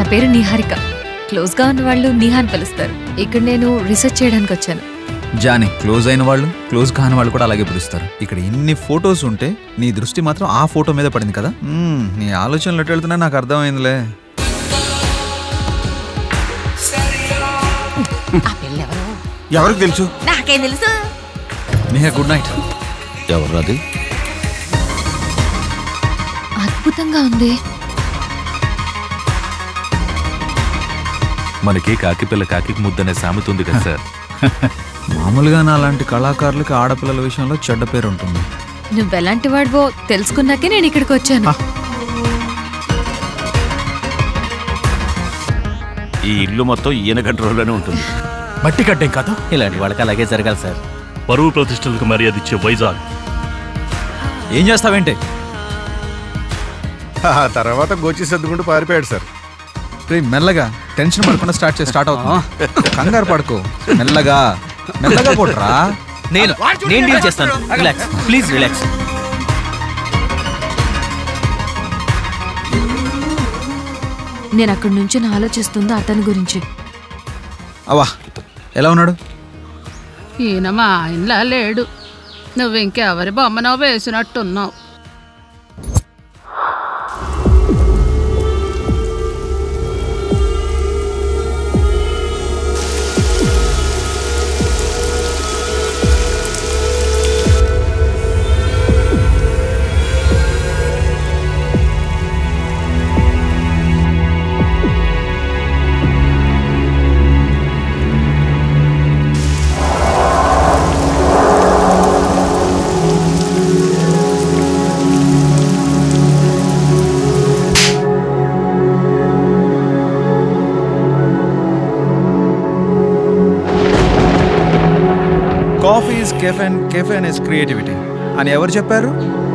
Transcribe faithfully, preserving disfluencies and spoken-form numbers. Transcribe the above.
పేరు నిహారిక. క్లోజ్ గా ఉన్న వాళ్ళు నిహా అని పిలుస్తారు. ఇక్కడ నేను రీసెర్చ్ చేయడానికి వచ్చాను. జానీ, క్లోజ్ అయిన వాళ్ళు క్లోజ్ కాని వాళ్ళు కూడా అలాగే పిలుస్తారు. ఇక్కడ ఇన్ని ఫొటోస్ ఉంటే నీ దృష్టి మాత్రం ఆ ఫోటో మీద పడింది కదా. నీ ఆలోచనలు ఎటు వెళ్తున్నా నాకు అర్థమైందిలే. ఎవరికి తెలుసు? నాకేం తెలుసు. Niha, good night. ఎవరు అది? అద్భుతంగా ఉంది. మనకి కాకి పిల్ల కాకి ముద్దనే సామెత ఉంది కదా సార్. మామూలుగా నా లాంటి కళాకారులకి ఆడపిల్లల విషయంలో చెడ్డ పేరు ఉంటుంది. నువ్వెలాంటి వాడివో తెలుసుకున్నాకే నేను ఇక్కడికి వచ్చాను. ఈ ఇల్లు మొత్తం ఈయన కంట్రోల్లోనే ఉంటుంది. మట్టి కట్టేం కాదు, ఇలాంటి వాళ్ళకి అలాగే జరగాలి సార్. పరువు ప్రతిష్టలకు మర్యాద ఇచ్చే వైజాగ్. ఏం చేస్తావేంటి? ఆ తర్వాత గోచి సర్దుకుంటూ పారిపోయాడు సార్. మెల్లగా, టెన్షన్ పడకుండా స్టార్ట్ చేసి స్టార్ట్ అవుతుంది. కంగారు పడుకో, మెల్లగా మెల్లగా కొట్రా. నేను నేను డీల్ చేస్తాను. Relax please, relax. నేను అక్కడి నుంచి ఆలోచిస్తుంది అతని గురించి. అవా, ఎలా ఉన్నాడు? ఈయన మా ఆయనలా లేడు. నువ్వు ఇంకెవరి బొమ్మనో వేసినట్టున్నావు. Coffee is caffeine, caffeine is creativity అని ఎవరు చెప్పారు?